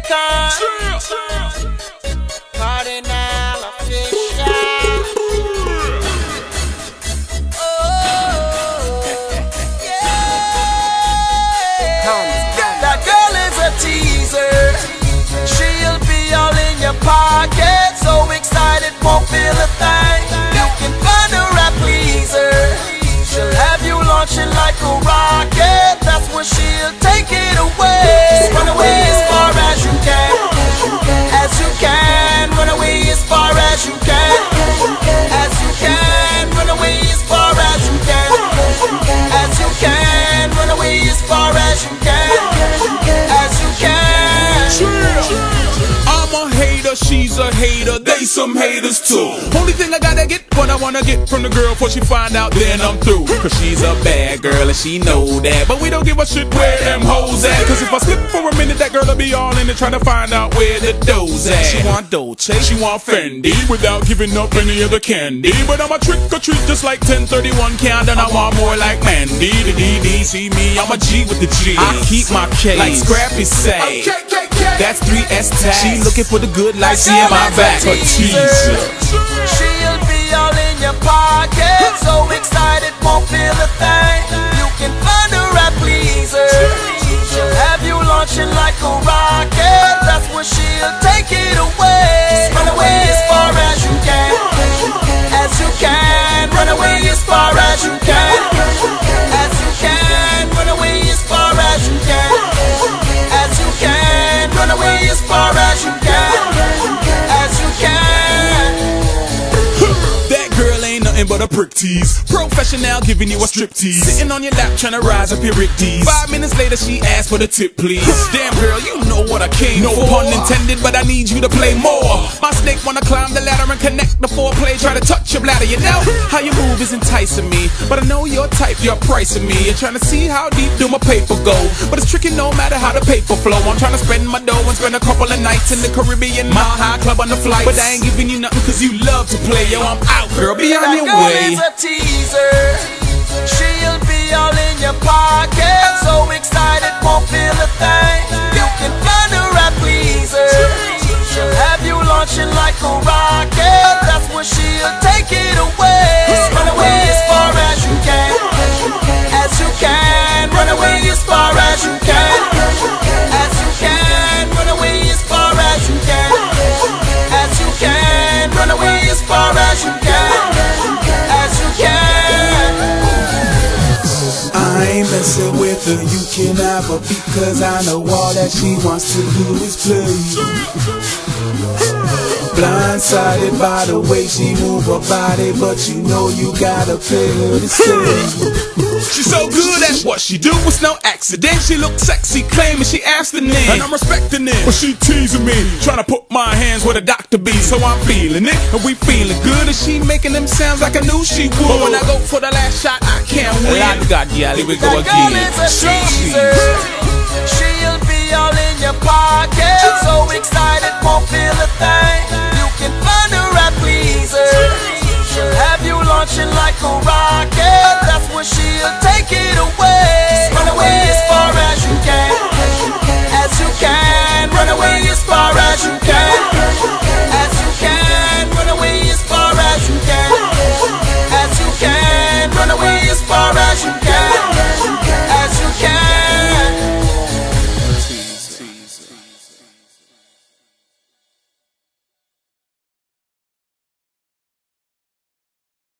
Rubicon, Cardinal official. Oh, yeah. That girl is a teaser. She'll be all in your pocket. So excited, won't feel a thing. You can find her at Pleaser. She'll have you launching like a rocket. That's where she'll take it away. Run away as far as you can. As you can. Run away as far as you can. As you can. Run away as far as you can. As you can. Run away as far as you can. As you can. I'm a hater, she's a hater, they some haters too. Only thing I gotta get what I wanna get from the girl before she find out, then I'm through. Cause she's a bad girl and she know that, but we don't give a shit where them hoes at. Cause if I slip for a minute, that girl'll be all in it trying to find out where the dough's at. She want Dolce, she want Fendi, without giving up any other candy. But I'm a trick or treat just like 1031 Count, and I want more like Mandy. The DD, see me, I'm a G with the G. I keep my K, like Scrappy say. That's 3S tag. She looking for the good like she in my back. Her teaser. She'll be all in your pocket. So excited, won't feel a thing. You can find her at Pleaser. She'll have you launching like a rocket. That's where she'll take it away. Run away as far as you can. As you can. Run away as far as you can. As you can. Run away as far as you can. As you can. Run away as far as you can. As you can. That girl ain't nothing but a prick tease. Professional giving you a strip tease. Sitting on your lap trying to rise up your Rick D's. 5 minutes later she asked for the tip please. Damn girl, you know what I came for. No pun intended, but I need you to play more. My snake wanna climb the ladder and connect the foreplay. Try to touch your bladder, you know how you move is enticing me. But I know your type, you're pricing me. You're trying to see how deep do my paper go. But it's tricky no matter how the paper flow. I'm trying to spend my dough and spend a couple of nights in the Caribbean Mile High Club on the flight. But I ain't giving you nothing cause you love to play. Yo, I'm out girl, be on your way. That girl is a teaser. She'll be all in your pocket. So excited, won't feel a thing. You can find her at Pleaser. She'll have you launching like a rocket. That's where she'll take it away. Run away as far as you can. As you can. Run away as far as you can. As you can. Run away as far as you can. As you can. Run away as far as you can. As you can. I ain't messing with her, you can have her because I know all that she wants to do is play. Blindsided by the way she move her body, but you know you gotta pay her to stay. She's so good at what she do, it's no accident. She look sexy, claiming she abstinent, and I'm respecting it. But she teasing me, trying to put my hands where the doctor be. So I'm feeling it, and we feeling good. And she making them sounds like I knew she would. But when I go for the last shot, I can't win. Here we go That girl again. is a teaser. She'll be all in your pocket. So excited, won't feel a thing. You can find her at Pleaser. She'll have you launching like a rocket. That's where she'll take it away.